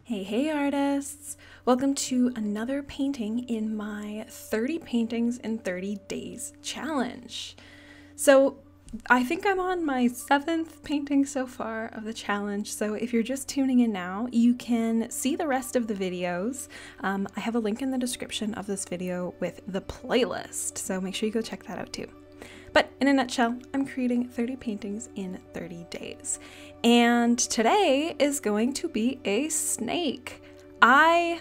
Hey artists! Welcome to another painting in my 30 paintings in 30 days challenge. So I think I'm on my 7th painting so far of the challenge, so if you're just tuning in now, you can see the rest of the videos. I have a link in the description of this video with the playlist, so make sure you go check that out too. But in a nutshell, I'm creating 30 paintings in 30 days. And today is going to be a snake. I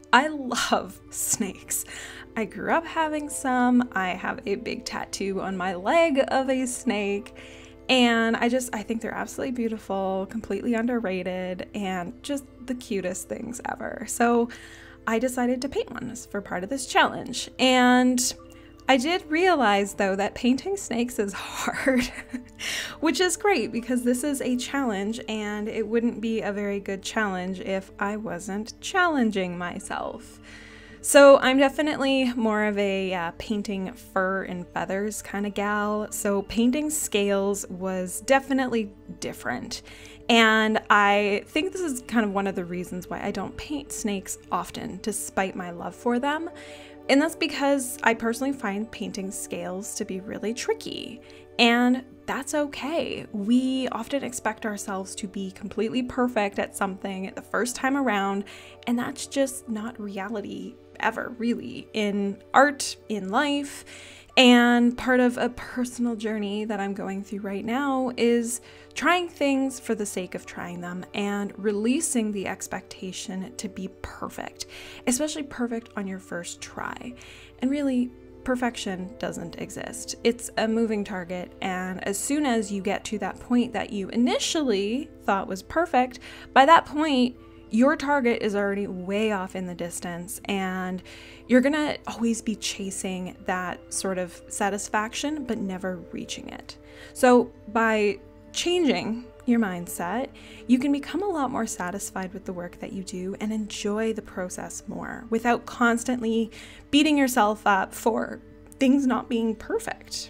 love snakes. I grew up having some. I have a big tattoo on my leg of a snake. And I think they're absolutely beautiful, completely underrated, and just the cutest things ever. So I decided to paint one for part of this challenge. And I did realize though that painting snakes is hard, which is great because this is a challenge and it wouldn't be a very good challenge if I wasn't challenging myself. So I'm definitely more of a painting fur and feathers kind of gal, so painting scales was definitely different. And I think this is kind of one of the reasons why I don't paint snakes often, despite my love for them. And that's because I personally find painting scales to be really tricky, and that's okay. We often expect ourselves to be completely perfect at something the first time around, and that's just not reality ever, really, in art, in life. And part of a personal journey that I'm going through right now is trying things for the sake of trying them and releasing the expectation to be perfect, especially perfect on your first try. And really, perfection doesn't exist. It's a moving target, and as soon as you get to that point that you initially thought was perfect, by that point, your target is already way off in the distance, and you're gonna always be chasing that sort of satisfaction, but never reaching it. So by changing your mindset, you can become a lot more satisfied with the work that you do and enjoy the process more without constantly beating yourself up for things not being perfect.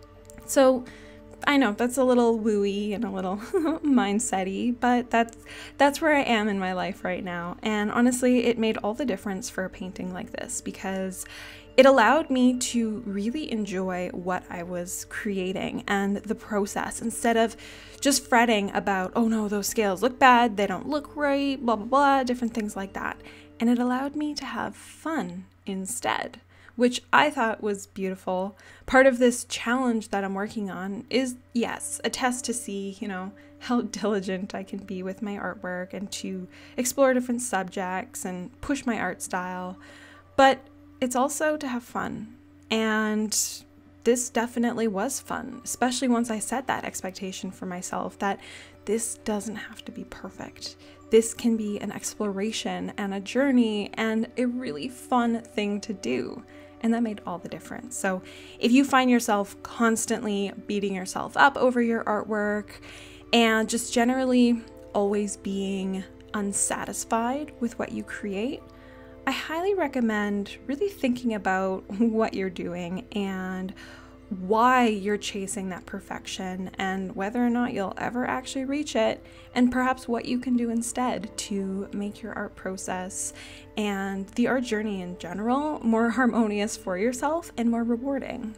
So I know that's a little wooey and a little mindset-y, but that's where I am in my life right now. And honestly, it made all the difference for a painting like this because it allowed me to really enjoy what I was creating and the process instead of just fretting about, oh no, those scales look bad, they don't look right, blah, blah, blah, different things like that. And it allowed me to have fun instead, which I thought was beautiful. Part of this challenge that I'm working on is, yes, a test to see, how diligent I can be with my artwork and to explore different subjects and push my art style. But it's also to have fun. And this definitely was fun, especially once I set that expectation for myself that this doesn't have to be perfect. This can be an exploration and a journey and a really fun thing to do. And that made all the difference. So if you find yourself constantly beating yourself up over your artwork and just generally always being unsatisfied with what you create, I highly recommend really thinking about what you're doing and why you're chasing that perfection and whether or not you'll ever actually reach it, and perhaps what you can do instead to make your art process and the art journey in general more harmonious for yourself and more rewarding.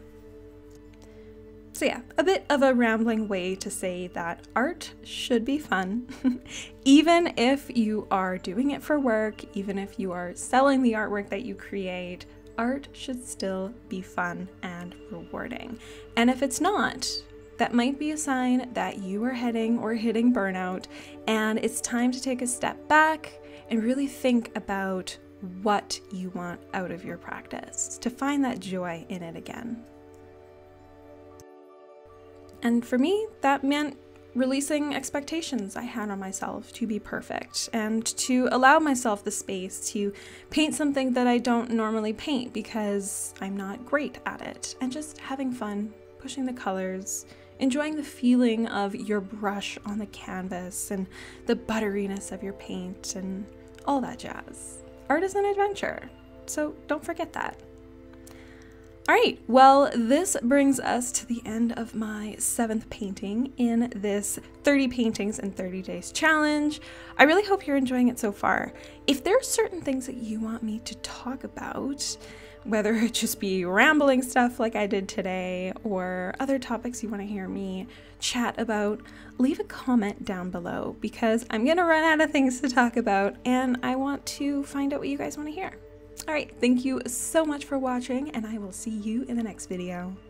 So yeah, a bit of a rambling way to say that art should be fun. Even if you are doing it for work, even if you are selling the artwork that you create, art should still be fun and rewarding. And if it's not, that might be a sign that you are heading or hitting burnout, and it's time to take a step back and really think about what you want out of your practice, to find that joy in it again. And for me, that meant releasing expectations I had on myself to be perfect and to allow myself the space to paint something that I don't normally paint because I'm not great at it, and just having fun, pushing the colors, enjoying the feeling of your brush on the canvas and the butteriness of your paint and all that jazz. Art is an adventure, so don't forget that. All right, well, this brings us to the end of my 7th painting in this 30 paintings in 30 days challenge. I really hope you're enjoying it so far. If there are certain things that you want me to talk about, whether it just be rambling stuff like I did today or other topics you want to hear me chat about, leave a comment down below because I'm gonna run out of things to talk about and I want to find out what you guys want to hear. All right, thank you so much for watching and I will see you in the next video.